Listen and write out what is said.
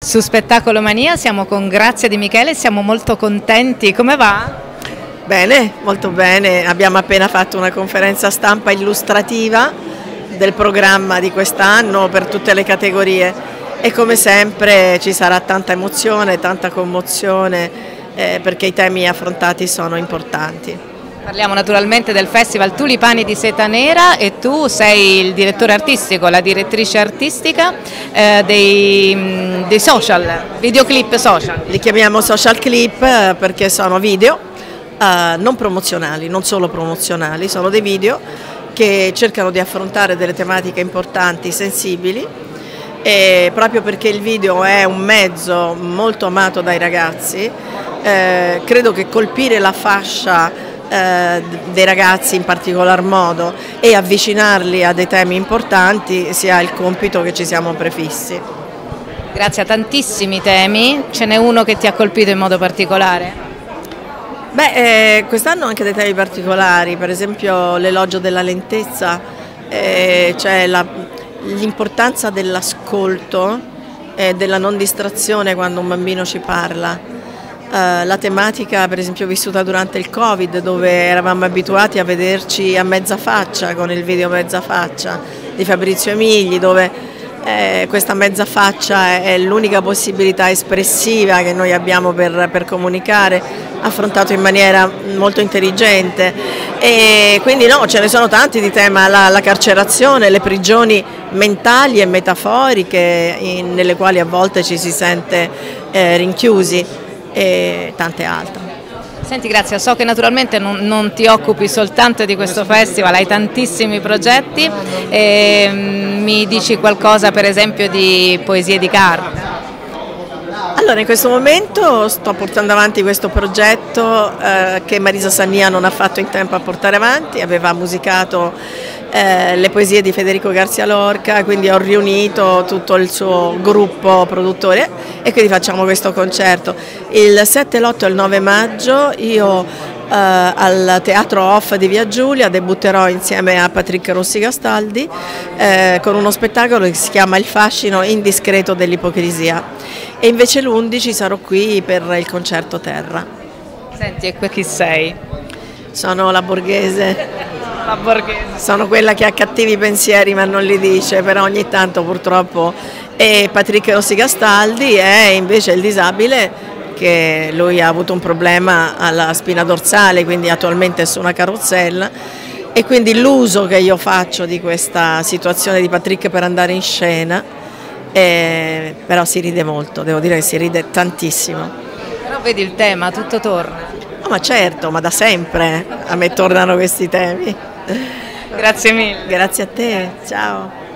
su Spettacolo Mania, siamo con Grazia Di Michele, siamo molto contenti, come va? Bene, molto bene, abbiamo appena fatto una conferenza stampa illustrativa del programma di quest'anno per tutte le categorie e come sempre ci sarà tanta emozione, tanta commozione perché i temi affrontati sono importanti. Parliamo naturalmente del Festival Tulipani di Seta Nera e tu sei il direttore artistico, la direttrice artistica dei social, videoclip social. Li chiamiamo social clip perché sono video non promozionali, non solo promozionali, sono dei video che cercano di affrontare delle tematiche importanti, sensibili, e proprio perché il video è un mezzo molto amato dai ragazzi, credo che colpire la fascia dei ragazzi in particolar modo e avvicinarli a dei temi importanti sia il compito che ci siamo prefissi. Grazie a tantissimi temi, ce n'è uno che ti ha colpito in modo particolare? Beh, quest'anno anche dei temi particolari, per esempio l'elogio della lentezza, cioè l'importanza dell'ascolto e della non distrazione quando un bambino ci parla. La tematica per esempio vissuta durante il Covid, dove eravamo abituati a vederci a mezza faccia con il video Mezza Faccia di Fabrizio Emigli, dove questa mezza faccia è l'unica possibilità espressiva che noi abbiamo per comunicare, affrontato in maniera molto intelligente. E quindi no, ce ne sono tanti di tema, la carcerazione, le prigioni mentali e metaforiche nelle quali a volte ci si sente rinchiusi, e tante altre. Senti Grazia, so che naturalmente non ti occupi soltanto di questo festival, hai tantissimi progetti, mi dici qualcosa per esempio di poesie di carta? Allora, in questo momento sto portando avanti questo progetto che Marisa Sania non ha fatto in tempo a portare avanti, aveva musicato le poesie di Federico García Lorca, quindi ho riunito tutto il suo gruppo produttore e quindi facciamo questo concerto. Il 7, l'8 e il 9 maggio io al Teatro Off di Via Giulia debutterò insieme a Patrick Rossi Gastaldi con uno spettacolo che si chiama Il fascino indiscreto dell'ipocrisia, e invece l'11 sarò qui per il concerto Terra. Senti, e chi sei? Sono la Borghese. La Borghese. Sono quella che ha cattivi pensieri ma non li dice, però ogni tanto purtroppo. E Patrick Rossi Gastaldi è invece il disabile, che lui ha avuto un problema alla spina dorsale, quindi attualmente è su una carrozzella, e quindi l'uso che io faccio di questa situazione di Patrick per andare in scena, però si ride molto, devo dire che si ride tantissimo. Però vedi il tema, tutto torna. No, ma certo, ma da sempre a me tornano questi temi. Grazie mille. Grazie a te, ciao.